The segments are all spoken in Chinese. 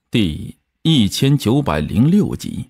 第1906集。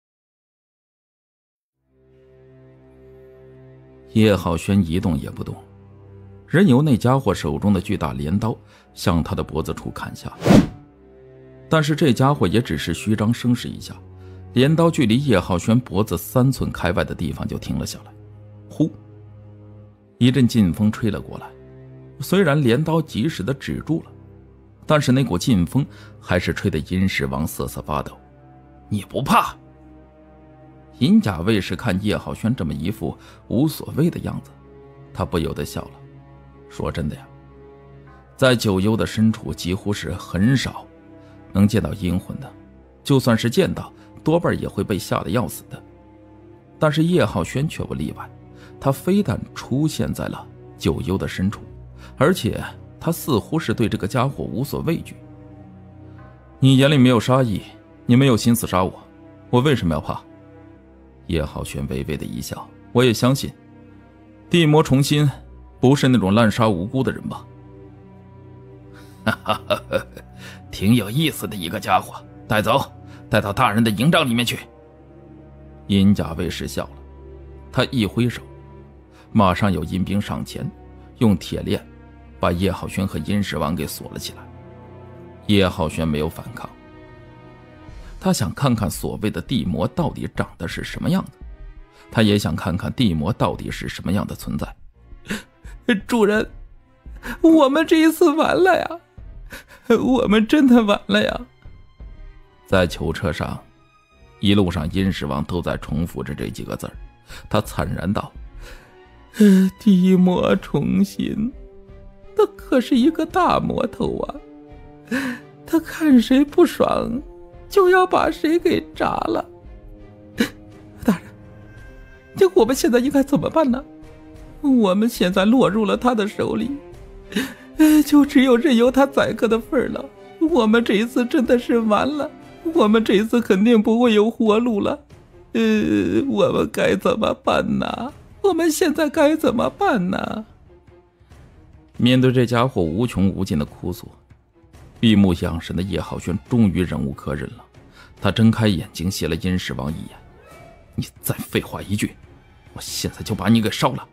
叶浩轩一动也不动，任由那家伙手中的巨大镰刀向他的脖子处砍下。但是这家伙也只是虚张声势一下，镰刀距离叶浩轩脖子3寸开外的地方就停了下来。呼，一阵劲风吹了过来，虽然镰刀及时地止住了，但是那股劲风还是吹得殷世王瑟瑟发抖。你不怕？银甲卫士看叶浩轩这么一副无所谓的样子，他不由得笑了。说真的呀，在九幽的深处几乎是很少能见到阴魂的，就算是见到，多半也会被吓得要死的。但是叶浩轩却不例外，他非但出现在了九幽的深处，而且他似乎是对这个家伙无所畏惧。你眼里没有杀意，你没有心思杀我，我为什么要怕？叶浩轩微微的一笑，我也相信地魔重新不是那种滥杀无辜的人吧。 哈哈哈哈，挺有意思的一个家伙，带走，带到大人的营帐里面去。 银甲卫士笑了，他一挥手，马上有阴兵上前，用铁链把叶浩轩和殷世王给锁了起来。叶浩轩没有反抗，他想看看所谓的地魔到底长得是什么样子，他也想看看地魔到底是什么样的存在。 主人，我们这一次完了呀，我们真的完了呀。 在囚车上，一路上殷世王都在重复着这几个字儿，他惨然道： 地魔重新，他可是一个大魔头啊，他看谁不爽就要把谁给炸了。大人，这我们现在应该怎么办呢？我们现在落入了他的手里，就只有任由他宰割的份了。我们这一次真的是完了，我们这一次肯定不会有活路了。我们该怎么办呢？我们现在该怎么办呢？ 面对这家伙无穷无尽的哭诉，闭目养神的叶浩轩终于忍无可忍了，他睁开眼睛斜了殷世王一眼：你再废话一句，我现在就把你给烧了。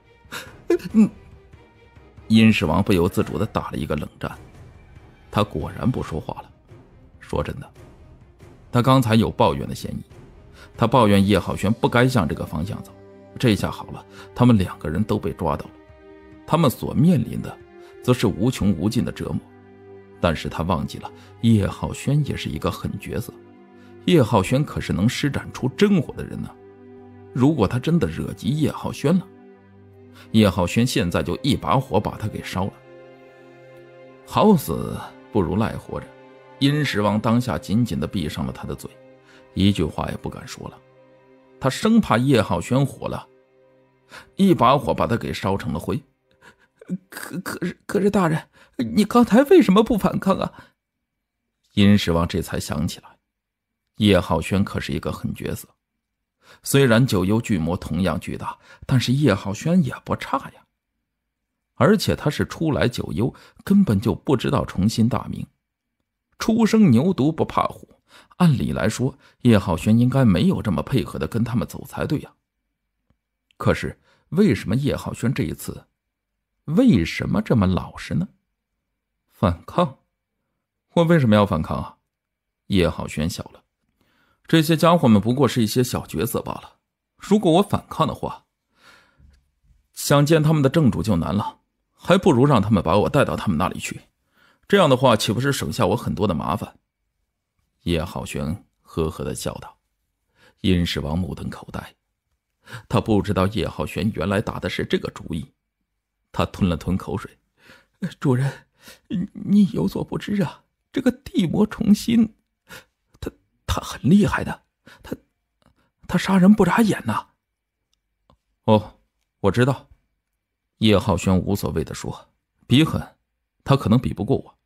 殷世王不由自主地打了一个冷战，他果然不说话了。说真的，他刚才有抱怨的嫌疑，他抱怨叶浩轩不该向这个方向走，这下好了，他们2个人都被抓到了，他们所面临的则是无穷无尽的折磨。但是他忘记了叶浩轩也是一个狠角色，叶浩轩可是能施展出真火的人呢。如果他真的惹急叶浩轩了，叶浩轩现在就一把火把他给烧了。好死不如赖活着，殷世王当下紧紧地闭上了他的嘴，一句话也不敢说了。他生怕叶浩轩火了，一把火把他给烧成了灰。 可是大人，你刚才为什么不反抗啊？ 殷世王这才想起来，叶浩轩可是一个狠角色。虽然九幽巨魔同样巨大，但是叶浩轩也不差呀。而且他是初来九幽，根本就不知道重新大名。初生牛犊不怕虎，按理来说，叶浩轩应该没有这么配合的跟他们走才对呀。可是为什么叶浩轩这一次为什么这么老实呢？反抗？我为什么要反抗啊？叶浩轩笑了，这些家伙们不过是一些小角色罢了。如果我反抗的话，想见他们的正主就难了，还不如让他们把我带到他们那里去，这样的话岂不是省下我很多的麻烦？叶浩轩呵呵地笑道。殷世王目瞪口呆，他不知道叶浩轩原来打的是这个主意。他吞了吞口水： 主人，你有所不知啊，这个地魔重新他很厉害的，他杀人不眨眼呐。 哦，我知道。叶浩轩无所谓地说，比狠，他可能比不过我。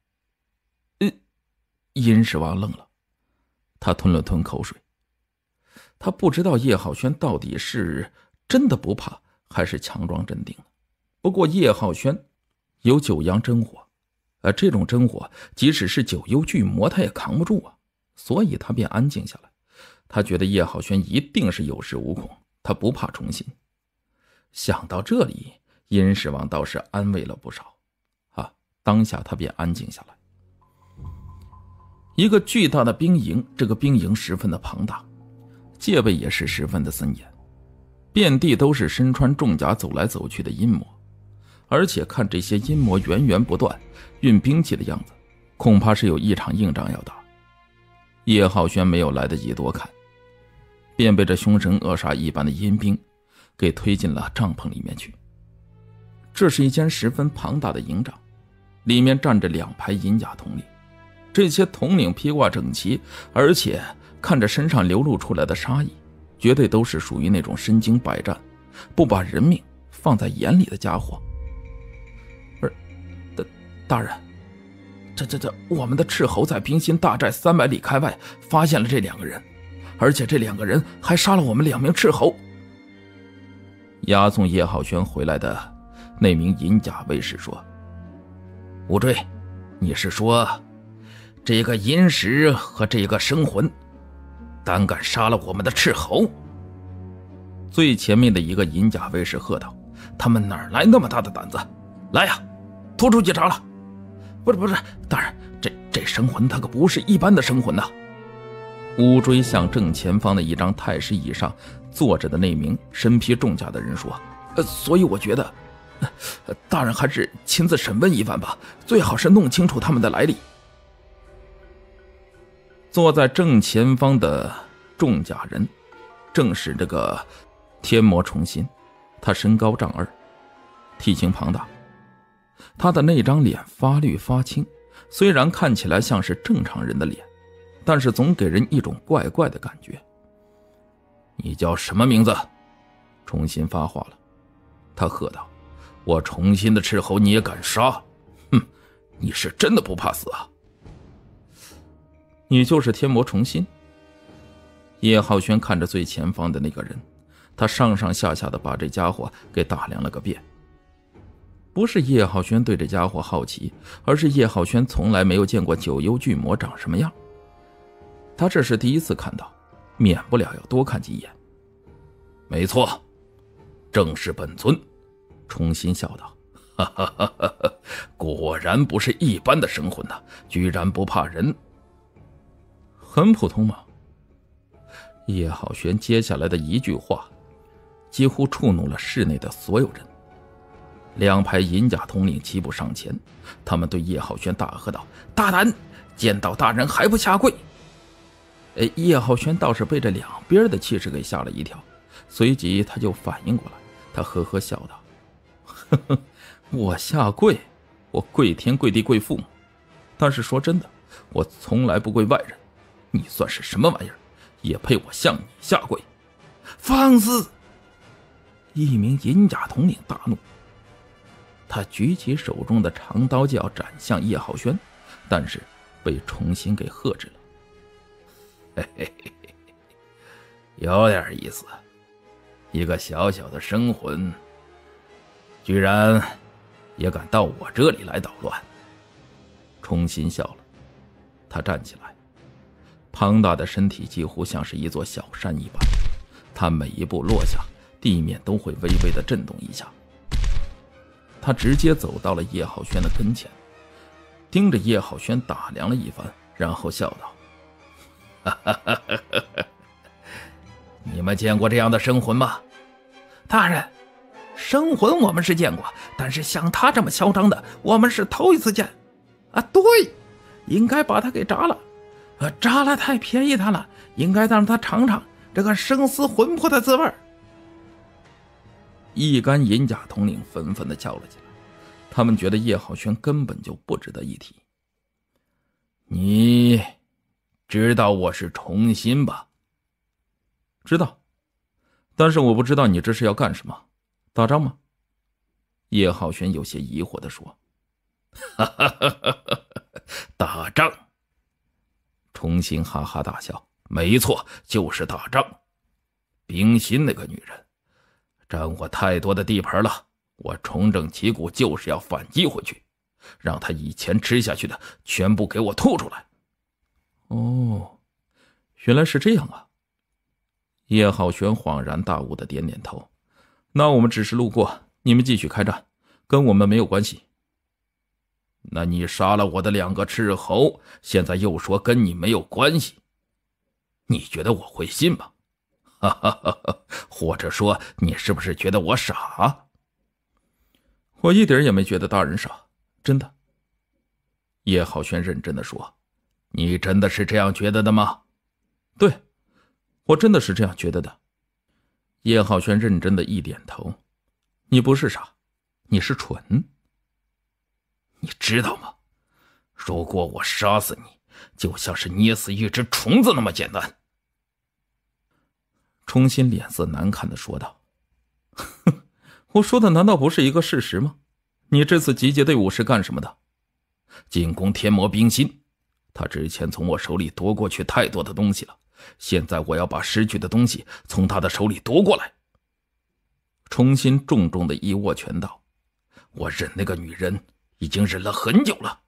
殷世王愣了，他吞了吞口水。他不知道叶浩轩到底是真的不怕，还是强装镇定。不过叶浩轩有九阳真火，这种真火即使是九幽巨魔他也扛不住啊。 所以他便安静下来。他觉得叶浩轩一定是有恃无恐，他不怕重新。想到这里，殷世王倒是安慰了不少。当下他便安静下来。一个巨大的兵营，这个兵营十分的庞大，戒备也是十分的森严，遍地都是身穿重甲走来走去的阴魔，而且看这些阴魔源源不断运兵器的样子，恐怕是有一场硬仗要打。叶浩轩没有来得及多看，便被这凶神恶煞一般的阴兵给推进了帐篷里面去。这是一间十分庞大的营帐，里面站着2排银甲统领，这些统领披挂整齐，而且看着身上流露出来的杀意，绝对都是属于那种身经百战，不把人命放在眼里的家伙。大人，我们的斥候在冰心大寨300里开外发现了这2个人，而且这2个人还杀了我们2名斥候。押送叶浩轩回来的那名银甲卫士说： 吴坠，你是说这个银石和这个生魂胆敢杀了我们的斥候？ 最前面的一个银甲卫士喝道： 他们哪来那么大的胆子？来呀，拖出去查了！不是，大人，这生魂他可不是一般的生魂呐。 乌锥向正前方的一张太师椅上坐着的那名身披重甲的人说： 所以我觉得大人还是亲自审问一番吧，最好是弄清楚他们的来历。 坐在正前方的重甲人正是这个天魔重心，他身高丈2，体型庞大，他的那张脸发绿发青，虽然看起来像是正常人的脸，但是总给人一种怪怪的感觉。 你叫什么名字？ 重新发话了，他喝道： 我重新的斥候你也敢杀？哼，你是真的不怕死啊？ 你就是天魔重新？叶浩轩看着最前方的那个人，他上上下下的把这家伙给打量了个遍。不是叶浩轩对这家伙好奇，而是叶浩轩从来没有见过九幽巨魔长什么样，他这是第一次看到，免不了要多看几眼。 没错，正是本尊。 重新笑道： 哈哈哈哈，果然不是一般的生魂呐，居然不怕人。 很普通嘛。叶浩轩接下来的一句话几乎触怒了室内的所有人。2排银甲统领齐步上前，他们对叶浩轩大喝道：大胆，见到大人还不下跪！叶浩轩倒是被这两边的气势给吓了一跳，随即他就反应过来，他呵呵笑道：呵呵，我下跪，我跪天跪地跪父母，但是说真的，我从来不跪外人，你算是什么玩意儿，也配我向你下跪？ 放肆！ 一名银甲统领大怒，他举起手中的长刀就要斩向叶浩轩，但是被重新给喝止了。 嘿嘿嘿嘿，有点意思，一个小小的生魂，居然也敢到我这里来捣乱。重新笑了，他站起来，庞大的身体几乎像是一座小山一般，他每一步落下，地面都会微微的震动一下。他直接走到了叶浩轩的跟前，盯着叶浩轩打量了一番，然后笑道：你们见过这样的生魂吗？ 大人，生魂我们是见过，但是像他这么嚣张的，我们是头一次见。啊，对，应该把他给铡了。铡了太便宜他了，应该让他尝尝这个生死魂魄的滋味。 一干银甲统领纷纷地叫了起来，他们觉得叶浩轩根本就不值得一提。 你知道我是重新吧？ 知道，但是我不知道你这是要干什么？打仗吗？叶浩轩有些疑惑地说。 打仗。重新哈哈大笑，没错，就是打仗。冰心那个女人占我太多的地盘了，我重整旗鼓就是要反击回去，让她以前吃下去的全部给我吐出来。 哦， 原来是这样啊。叶浩轩恍然大悟的点点头，那我们只是路过，你们继续开战，跟我们没有关系。 那你杀了我的2个斥候，现在又说跟你没有关系，你觉得我会信吗？哈哈哈哈，或者说你是不是觉得我傻？ 我一点也没觉得大人傻，真的。叶浩轩认真的说， 你真的是这样觉得的吗？ 对，我真的是这样觉得的。叶浩轩认真的一点头，你不是傻，你是蠢。 你知道吗？如果我杀死你，就像是捏死一只虫子那么简单。 重新脸色难看的说道，我说的难道不是一个事实吗？你这次集结队伍是干什么的？ 进攻天魔冰心，他之前从我手里夺过去太多的东西了，现在我要把失去的东西从他的手里夺过来。 重新重重的一握拳道， 我忍那个女人已经忍了很久了。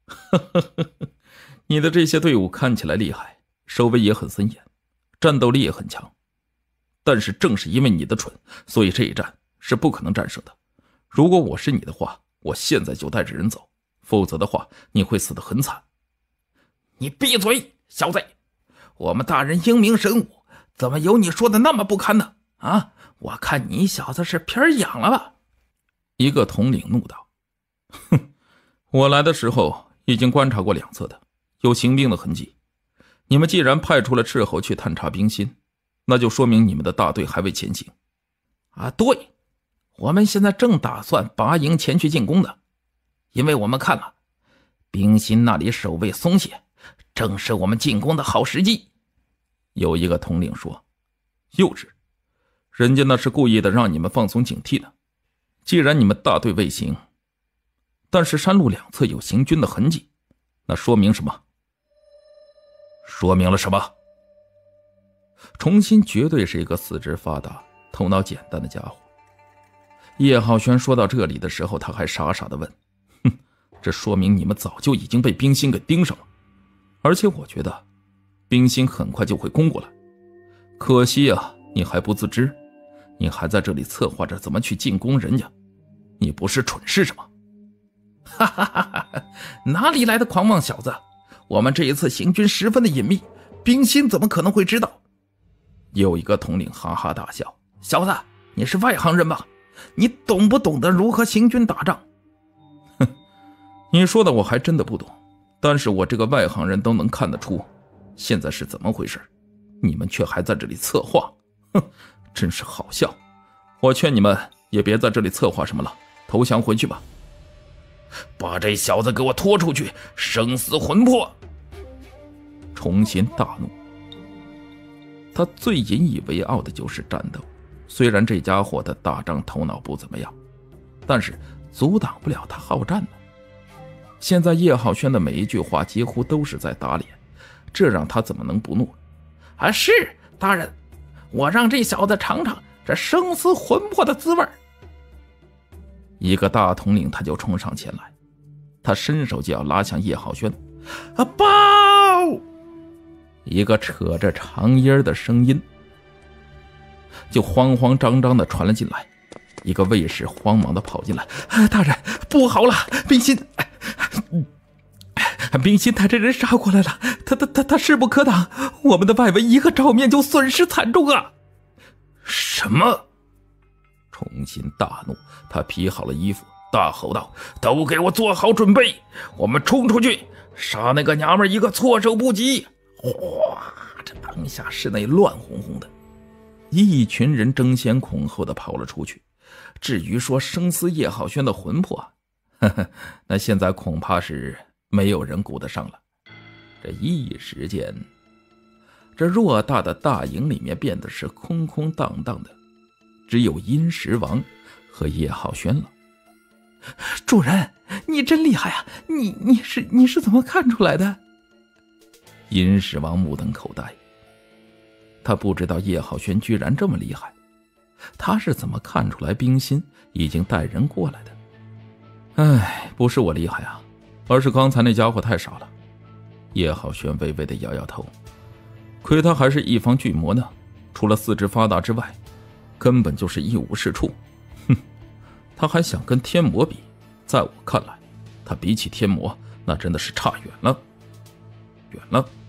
你的这些队伍看起来厉害，守卫也很森严，战斗力也很强，但是正是因为你的蠢，所以这一战是不可能战胜的。如果我是你的话，我现在就带着人走，否则的话你会死得很惨。 你闭嘴，小子！我们大人英明神武，怎么有你说的那么不堪呢？啊，我看你小子是皮儿痒了吧？ 一个统领怒道。哼，我来的时候已经观察过2侧的，有行兵的痕迹。你们既然派出了斥候去探查冰心，那就说明你们的大队还未前行。 啊，对，我们现在正打算拔营前去进攻的，因为我们看了冰心那里守卫松懈，正是我们进攻的好时机。 有一个统领说，幼稚，人家那是故意的让你们放松警惕的。既然你们大队未行，但是山路2侧有行军的痕迹，那说明什么？ 说明了什么？ 重新绝对是一个四肢发达、头脑简单的家伙。叶浩轩说到这里的时候，他还傻傻的问，哼，这说明你们早就已经被冰心给盯上了，而且我觉得冰心很快就会攻过来。可惜啊，你还不自知，你还在这里策划着怎么去进攻人家，你不是蠢是什么？ 哈哈哈哈！哪里来的狂妄小子？我们这一次行军十分的隐秘，冰心怎么可能会知道？ 有一个统领哈哈大笑， 小子，你是外行人吧？你懂不懂得如何行军打仗？ 哼，你说的我还真的不懂，但是我这个外行人都能看得出现在是怎么回事，你们却还在这里策划，哼，真是好笑。我劝你们也别在这里策划什么了，投降回去吧。 把这小子给我拖出去，生死魂魄！ 重新大怒，他最引以为傲的就是战斗。虽然这家伙的打仗头脑不怎么样，但是阻挡不了他好战呢。现在叶浩轩的每一句话几乎都是在打脸，这让他怎么能不怒？ 啊，是大人，我让这小子尝尝这生死魂魄的滋味。 一个大统领他就冲上前来，他伸手就要拉向叶浩轩。 啊，报！ 一个扯着长音的声音就慌慌张张的传了进来。一个卫士慌忙的跑进来， 大人，不好了，冰心带着人杀过来了，他势不可挡，我们的外围一个照面就损失惨重啊！什么？ 重新大怒，他披好了衣服，大吼道：“ 都给我做好准备，我们冲出去，杀那个娘们一个措手不及！”哗，这当下室内乱哄哄的， 一群人争先恐后的跑了出去。至于说生撕叶浩轩的魂魄，呵呵，那现在恐怕是没有人顾得上了。这一时间，这偌大的大营里面变得是空空荡荡的，只有殷实王和叶浩轩了。 主人，你真厉害啊！你是怎么看出来的？ 殷实王目瞪口呆，他不知道叶浩轩居然这么厉害，他是怎么看出来冰心已经带人过来的？哎，不是我厉害啊，而是刚才那家伙太傻了。叶浩轩微微的摇摇头， 亏他还是一方巨魔呢，除了四肢发达之外，根本就是一无是处。哼，他还想跟天魔比，在我看来，他比起天魔那真的是差远了，远了。